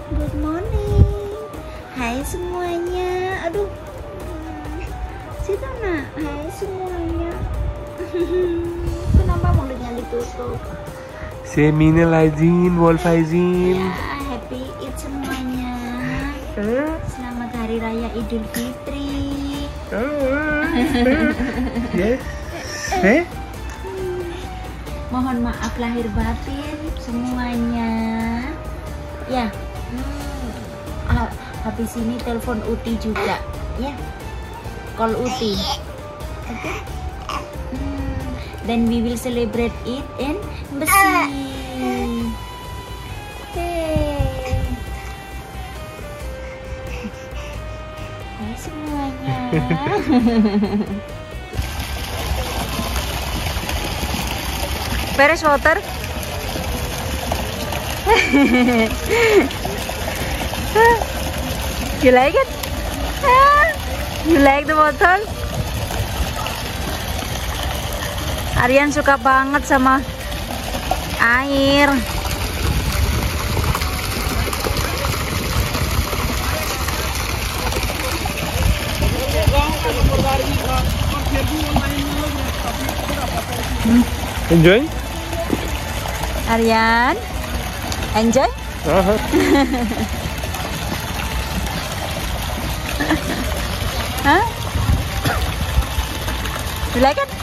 Good morning. Hai semuanya. Aduh. Situ nak. Hai semuanya. Kenapa mulutnya ditutup? Seminalazin, Wolfaizin. Ya, happy Eid semuanya. Selamat Hari Raya Idul Fitri. Yes. Mohon maaf lahir batin semuanya. Ya. Habis ini telepon Uti juga, ya. Call Uti. Oke. Then we will celebrate it in Besi. Hai semuanya. Beres water. You like it? You like the bottle? Aryan suka banget sama air. Enjoy? Aryan, enjoy? Huh? You like it?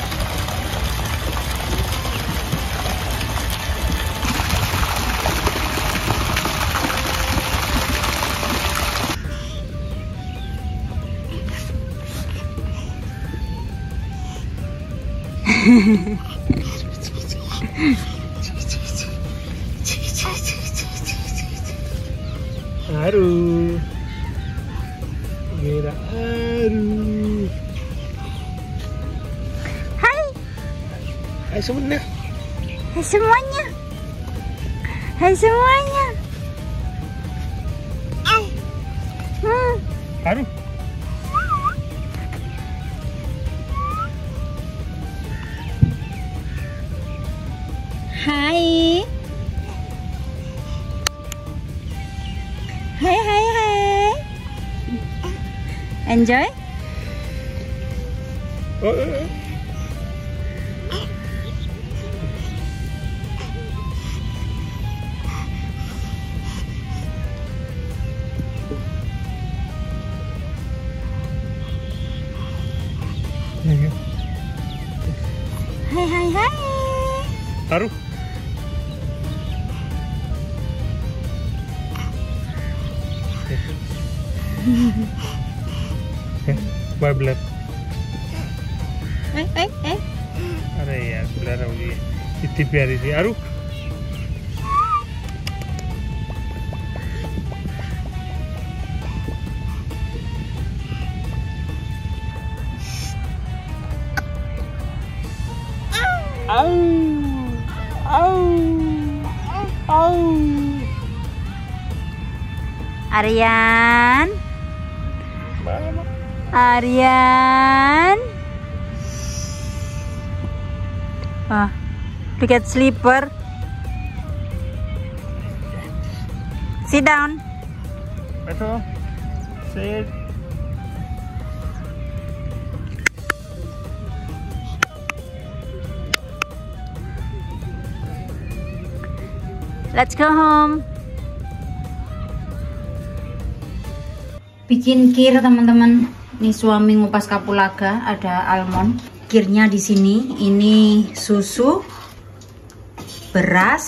Aru. Mira, aru. Hai. Hai semuanya. Hai semuanya. Hai semuanya. Aru. Hai. Hai hai hai. Enjoy? Hai hai hai. Aru. Why blood? अरे यार ब्लर हो गई इतनी प्यारी थी आरू Aryan. Aryan. Look at sleeper. Sit down. बैठो sit Let's go home. Bikin kir teman-teman. Ini suami ngupas kapulaga, ada almond. Kirnya di sini. Ini susu, beras,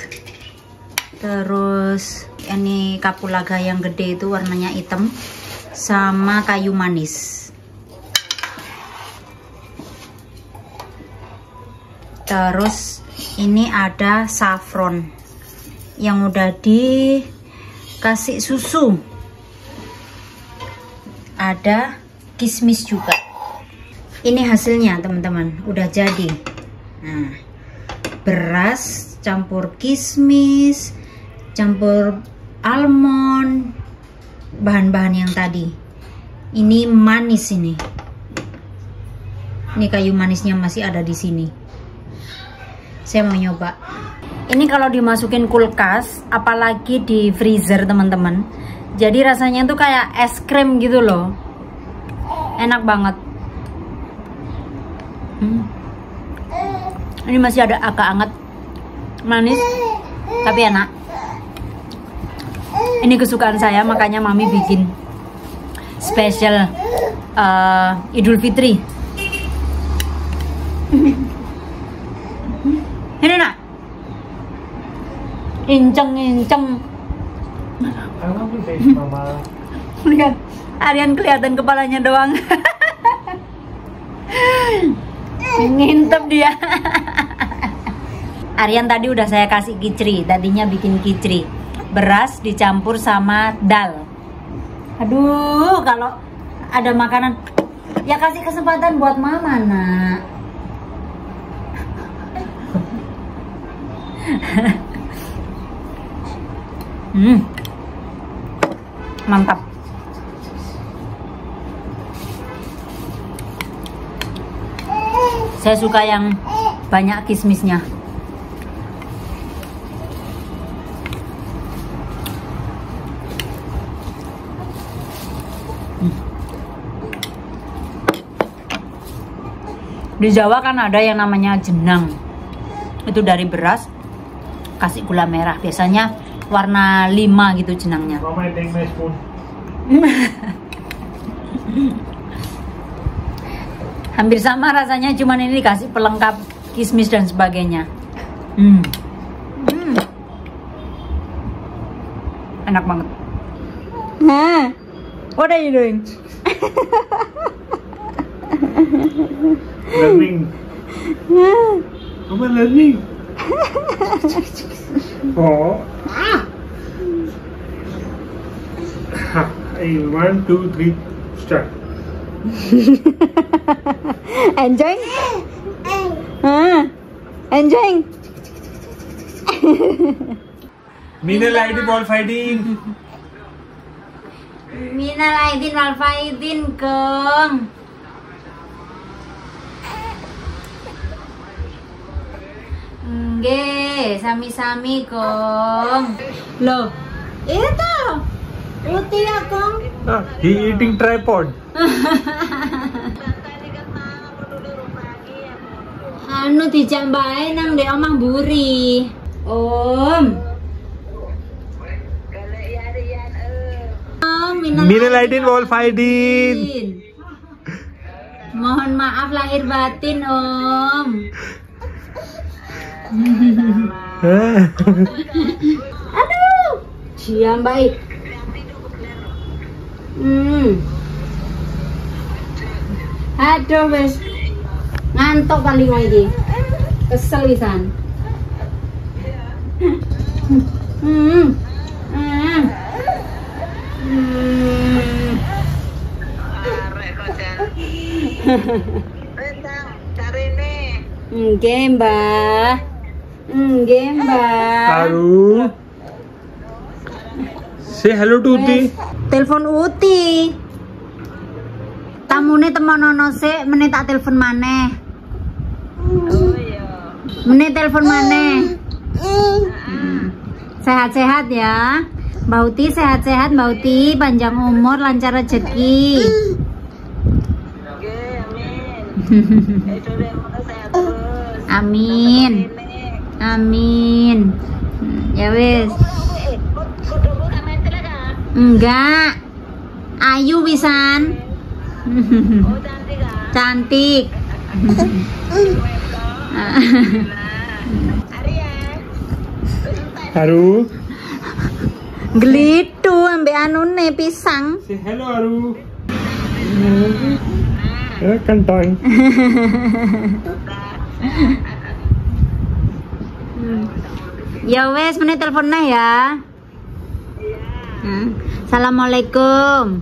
terus ini kapulaga yang gede itu warnanya hitam, sama kayu manis. Terus ini ada saffron yang udah dikasih susu. Ada kismis juga. Ini hasilnya teman-teman, udah jadi. Nah, beras campur kismis, campur almond, bahan-bahan yang tadi. Ini manis ini. Ini kayu manisnya masih ada di sini. Saya mau nyoba. Ini kalau dimasukin kulkas, apalagi di freezer teman-teman, jadi rasanya tuh kayak es krim gitu loh. Enak banget. Ini masih ada agak anget, manis, tapi enak. Ini kesukaan saya, makanya Mami bikin spesial Idul Fitri. Ini nak, inceng. Lihat, Aryan kelihatan kepalanya doang. Ngintip dia. Aryan tadi udah saya kasih kicri. Tadinya bikin kicri, beras dicampur sama dal. Aduh, kalau ada makanan ya kasih kesempatan buat mama, nak. Mantap. Saya suka yang banyak kismisnya. Di Jawa kan ada yang namanya jenang. Itu dari beras, kasih gula merah. Biasanya warna 5 gitu jenangnya. Hampir sama rasanya, cuman ini dikasih pelengkap kismis dan sebagainya. Enak banget. What are you doing? Learning. Mama learning. Oh. 1, 2, 3, start. Enjoying? Enjoying? Minal Aidin wal Faidin. Minal Aidin wal Faidin, Kong. Nggih, sami-sami, Kong. Loh, itu Uti ya, Kong. He eating tripod. Anu dijambain nang ndek omah mburi. Om. Minal Aidin wal Faidin. Mohon maaf lahir batin, Om. Aduh, siang baik. Aduh, wes ngantuk kali lagi. Kesel pisan. Nggih, Mbah. Nggih, Mbah. Haru. Say hello to Uti. Telepon Uti. Tamune temonono sik, meneh tak telepon maneh. Oh iya. Meneh telepon maneh. Sehat-sehat ya. Mbak Uti sehat-sehat, Mbak Uti, panjang umur, lancar rezeki. Amin. Amin. Ya wis. Enggak. Ayu pisan. Cantik. Haru. Gelitu ambek anune pisang. Say hello, Haru. Kentang. Ya wes, meneh telepon nah ya. Assalamualaikum.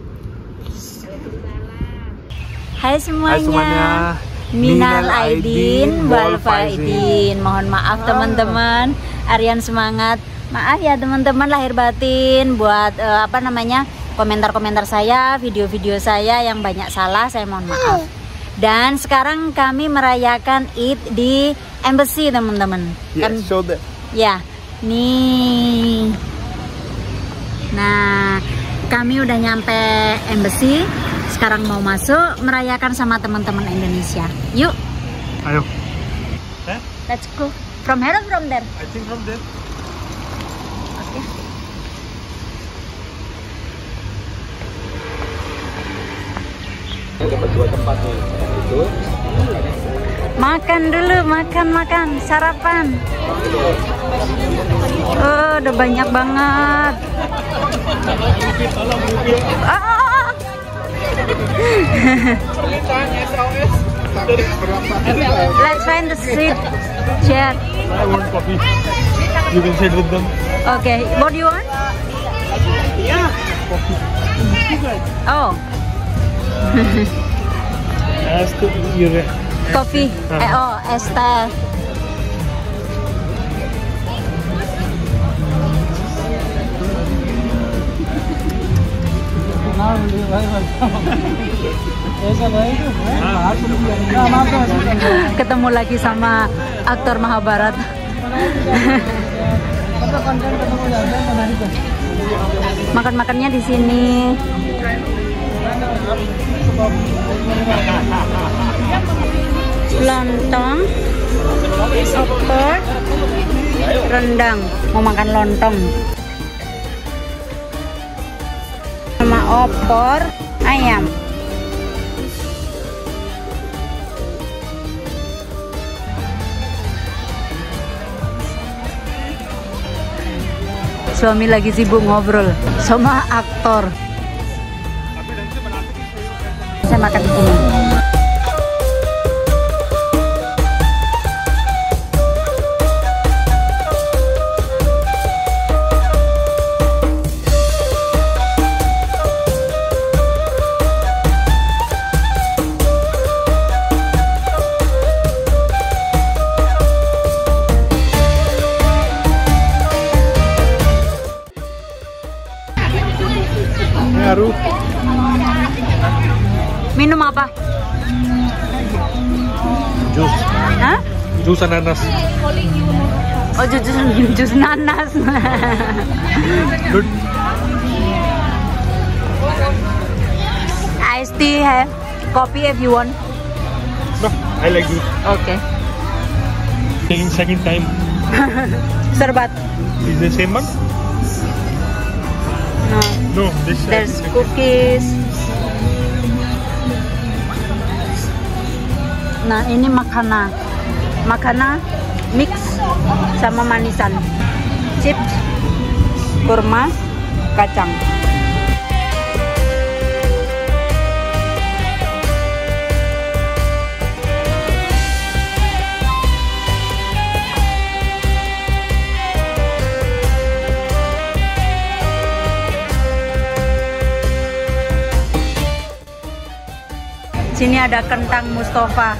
Hai semuanya. Minal Aidin wal Faidin. Mohon maaf teman-teman. Aryan semangat. Maaf ya teman-teman lahir batin buat komentar-komentar saya, video-video saya yang banyak salah, saya mohon maaf. Dan sekarang kami merayakan Id di embassy teman-teman. Yes, show them. Ya, nih. Nah, kami udah nyampe embassy. Sekarang mau masuk merayakan sama teman-teman Indonesia. Yuk. Ayo. Let's go. From here or from there? I think from there. Okay. Dapat 2 tempat nih. Itu. Makan dulu, makan, sarapan. Oh, udah banyak banget. Let's find the seat. Chat. I want coffee. You can sit with them. Okay, what do you want? Yeah. Coffee. Oh, Ask your. coffee. Oh, es teh. Ketemu lagi sama aktor Mahabharat. Makan-makannya di sini. Lontong, opor, rendang. Mau makan lontong sama opor ayam. Suami lagi sibuk ngobrol sama aktor. Saya makan di sini. Aru. Minum apa? Jus. Hah? Jus ananas. Oh, jus nanas. Good. Iced tea hai. Coffee if you want. No, I like jus. Okay. Taking second time. Serbat. Is the same one? No. No, this. There's cookies. Nah, ini makanan mix sama manisan. Chips, kurma, kacang. Sini ada kentang Mustafa.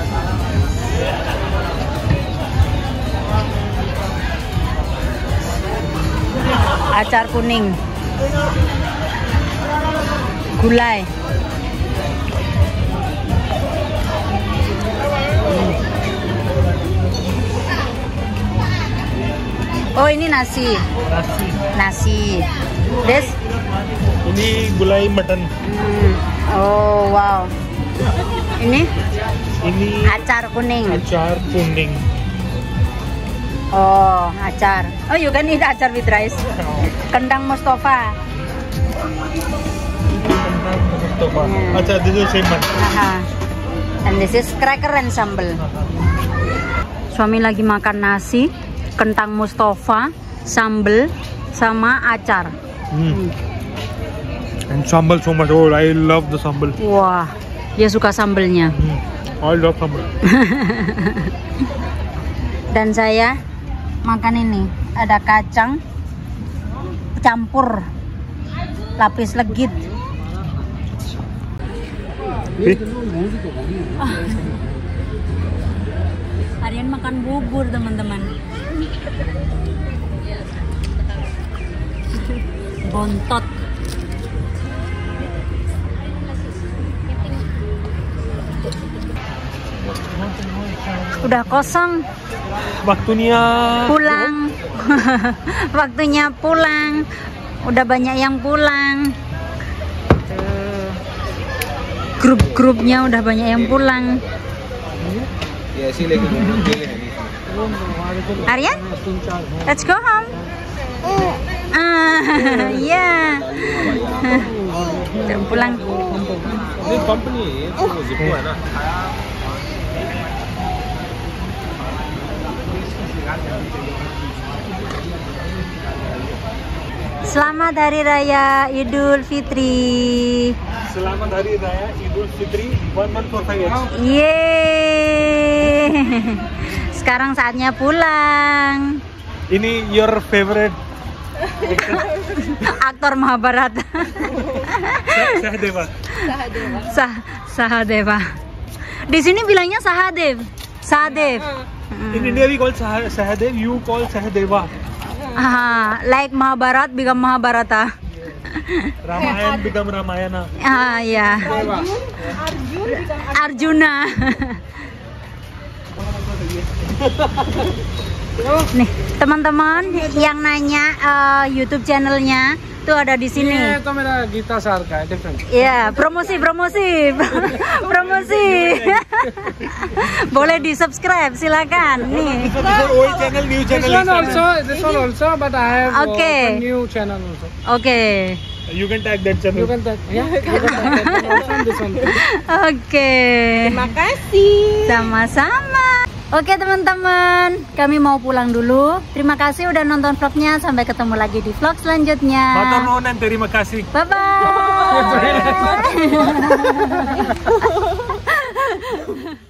Acar kuning. Gulai. Oh, ini nasi. Nasi. This? Ini gulai mutton. Oh, wow. Ini Ini acar kuning. acar kuning. Oh, acar. Oh, you can eat acar with rice. Kentang Mustafa. Acha, this is same one. And this is cracker and sambal. Suami lagi makan nasi, kentang Mustafa, sambal, sama acar. And sambal so much. Oh, I love the sambal. Wah, dia suka sambalnya. I love sambal. Dan saya makan ini, ada kacang campur lapis legit. Aryan makan bubur, teman-teman. Bontot. udah kosong. Waktunya Pulang. Waktunya pulang. Udah banyak yang pulang. Grup-grupnya udah banyak yang pulang. Ya sih lagi Aryan, let's go home. Ya. Pulang. Ini company itu Zippo na. Selamat Hari Raya Idul Fitri. Selamat Hari Raya Idul Fitri 1145. Yeay. Sekarang saatnya pulang. Ini your favorite Aktor Mahabharata. Sahadeva. Sahadeva. Di sini bilangnya Sahadev. Sahadev. In India we call Sahadev, you call Sahadeva. Like Mahabharat become Mahabharata. Ramayan become Ramayana. Ya. Arjuna. Nih, teman-teman yang nanya YouTube channelnya tuh ada di sini. Iya, itu mera Gita Sarka, different. Iya, promosi. Boleh di subscribe, silakan. Nih. This one old channel, new channel. This one also, but I have Okay. one new channel also. Oke. You can tag that channel. You can tag, yeah, you can tag that one also and this one. Oke. Terima kasih. Sama-sama. Oke teman-teman, kami mau pulang dulu. Terima kasih udah nonton vlognya. Sampai ketemu lagi di vlog selanjutnya. Matur nuwun dan terima kasih. Bye-bye.